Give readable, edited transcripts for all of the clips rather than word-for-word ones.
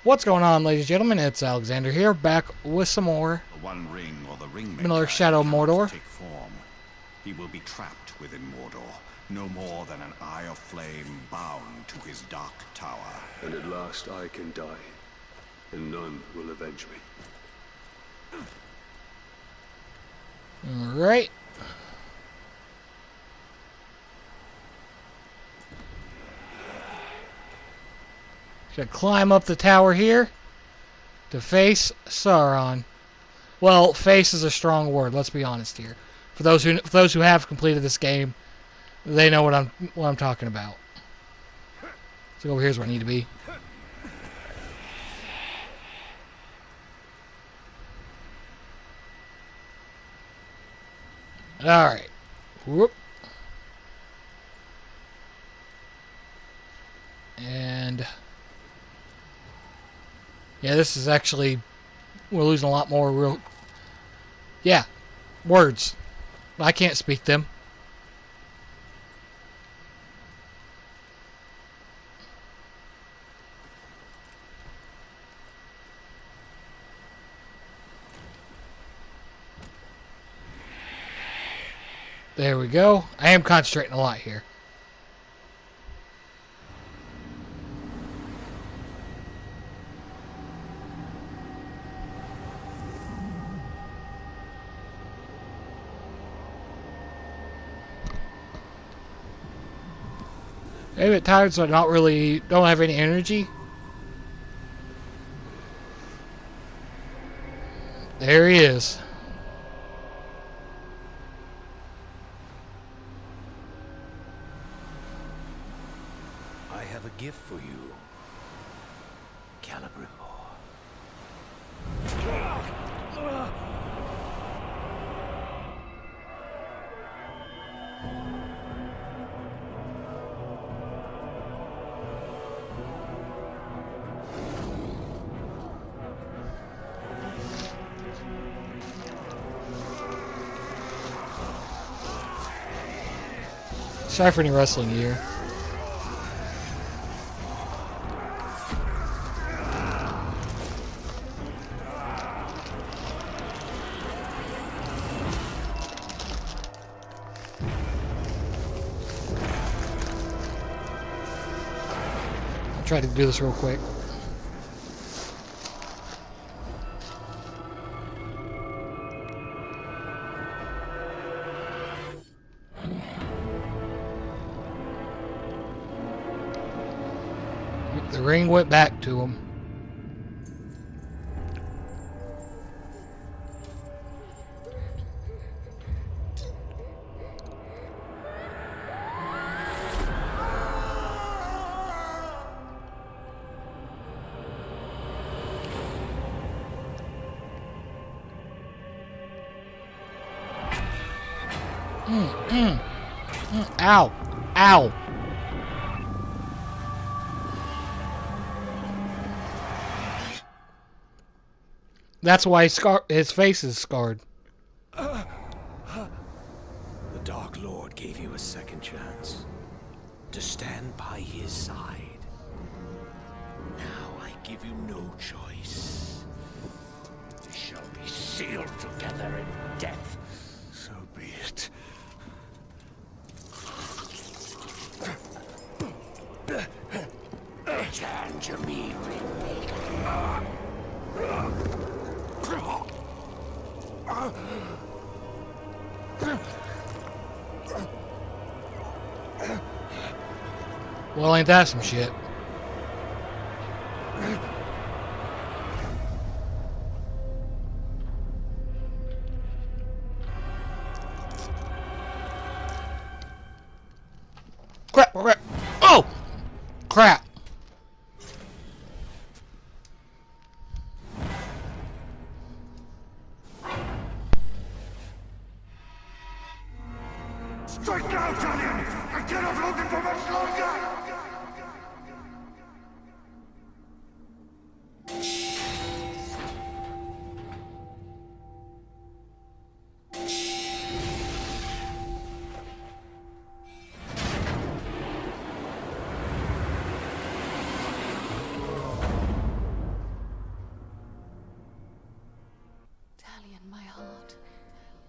What's going on, ladies and gentlemen? It's Alexander here, back with some more The One Ring or the Ringmaker Middle-earth Shadow of cannot Mordor. take form. He will be trapped within Mordor, no more than an eye of flame bound to his dark tower. And at last I can die, and none will avenge me. Alright. Should climb up the tower here to face Sauron. Well, face is a strong word, let's be honest here. For those who have completed this game, they know what I'm talking about. So over here's where I need to be. Alright. Whoop. And yeah, this is actually, we're losing a lot more real, yeah, words. I can't speak them. There we go. I am concentrating a lot here. I'm a bit tired, so I don't have any energy. There he is. I have a gift for you, Celebrimbor. Sorry for any wrestling here. I'll try to do this real quick. The ring went back to him. Ow! Ow! That's why his face is scarred. The Dark Lord gave you a second chance to stand by his side. Now I give you no choice. We shall be sealed together in death. So be it. Return to me, Ringmaker. Well, ain't that some shit? Crap! Crap! Oh! Crap! Strike out on him! I cannot hold him for much longer!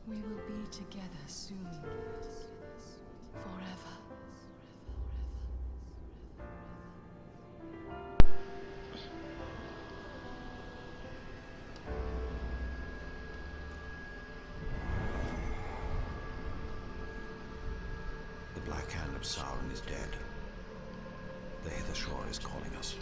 We will be together soon. Forever. The Black Hand of Sauron is dead. The Hither Shore is calling us.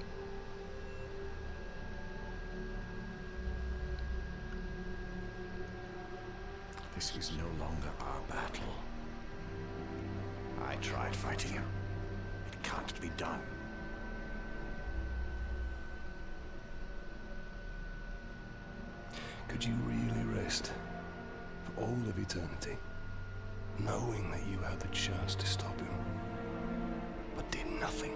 This is no longer our battle. I tried fighting you. It can't be done. Could you really rest for all of eternity, knowing that you had the chance to stop him, but did nothing?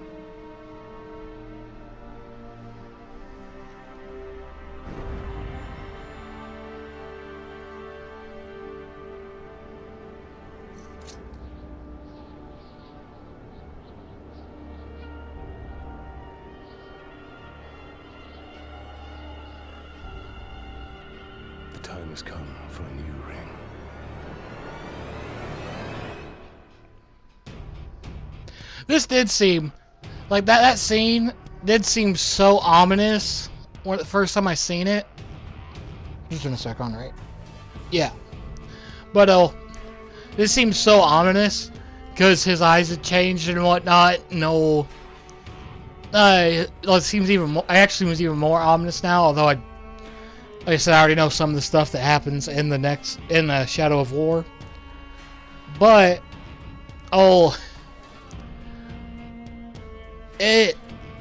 The time has come for a new ring. This did seem like that scene did seem so ominous when the first time I seen it. Just in a second, right? Yeah. But this seems so ominous because his eyes had changed and whatnot. No, it seems even more. Actually, was even more ominous now. Although like I said, I already know some of the stuff that happens in the Shadow of War. But it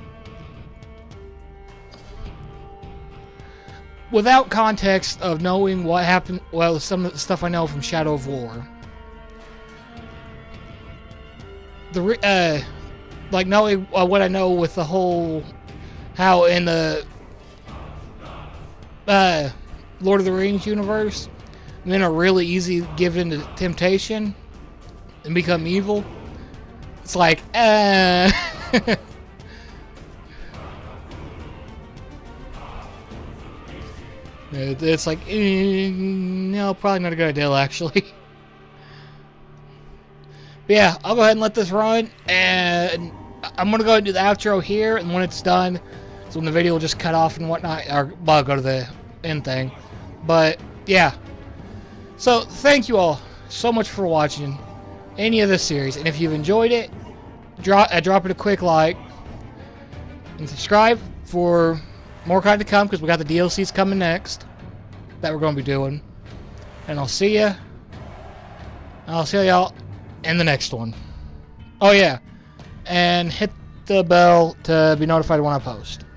without context of knowing what happened, well, some of the stuff I know from Shadow of War, like knowing what I know with the whole how in the Lord of the Rings universe, men are really easy to give into temptation and become evil. It's like, it's like, no, probably not a good idea, actually. But yeah, I'll go ahead and let this run, and I'm going to go ahead and do the outro here, and when it's done, so when the video will just cut off and whatnot, or I'll go to the end thing. But, yeah. So, thank you all so much for watching any of this series, and if you've enjoyed it, drop it a quick like, and subscribe for more content to come, because we got the DLCs coming next that we're going to be doing. And I'll see y'all in the next one. Oh yeah, and hit the bell to be notified when I post.